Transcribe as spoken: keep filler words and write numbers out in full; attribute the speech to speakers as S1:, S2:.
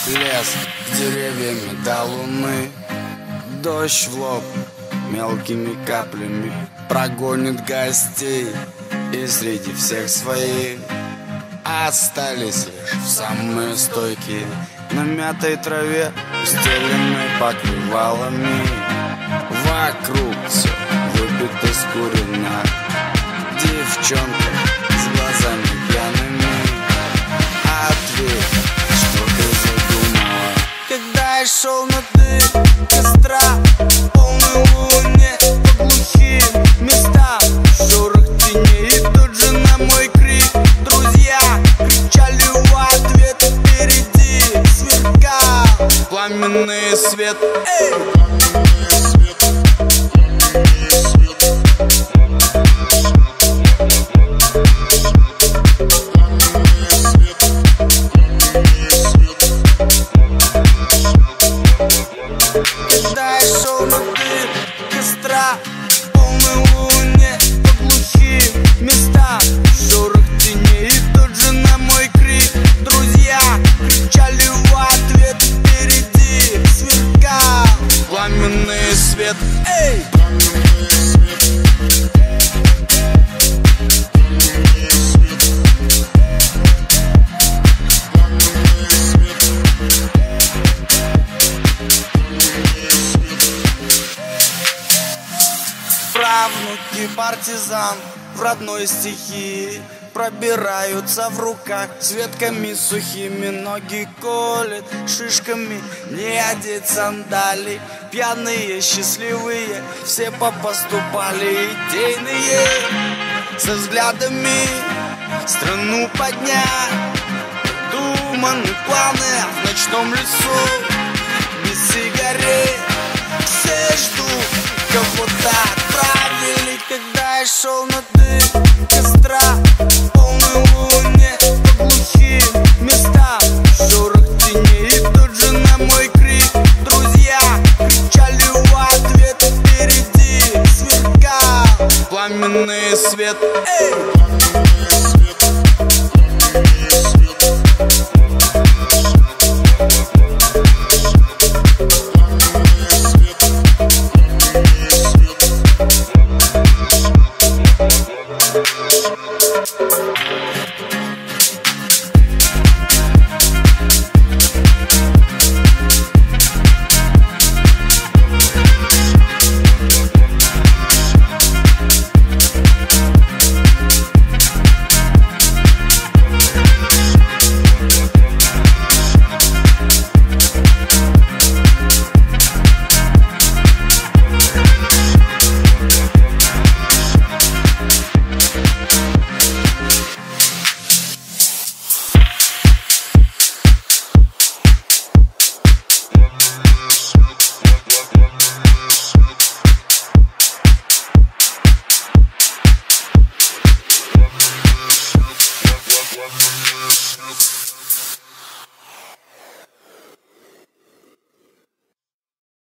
S1: Лес с деревьями до луны, дождь в лоб мелкими каплями прогонит гостей, и среди всех своих остались лишь самые стойкие на мятой траве, устеленной покрывалами. Вокруг все выпито, скурено, девчонка с глазами пьяными. Ответь, что ты задумала, когда я шел на дым костра, полной луне, по глухим местам, шорох теней, и тут же на мой крик друзья кричали в ответ. Впереди сверкал пламенный свет. Эй! Когда я шел на дым костра, полной луне, по глухим местам, шорох теней, и тут же на мой крик друзья кричали в ответ. Впереди сверкал пламенный свет. Эй! Правнуки партизан в родной стихии пробираются в руках с ветками сухими, ноги колет шишками, не одеть сандалий. Пьяные, счастливые, все попоступали идейные, со взглядами страну поднять. Думаны планы в ночном лесу, без сигарет все ждут, кого-то отправили. Когда я шел на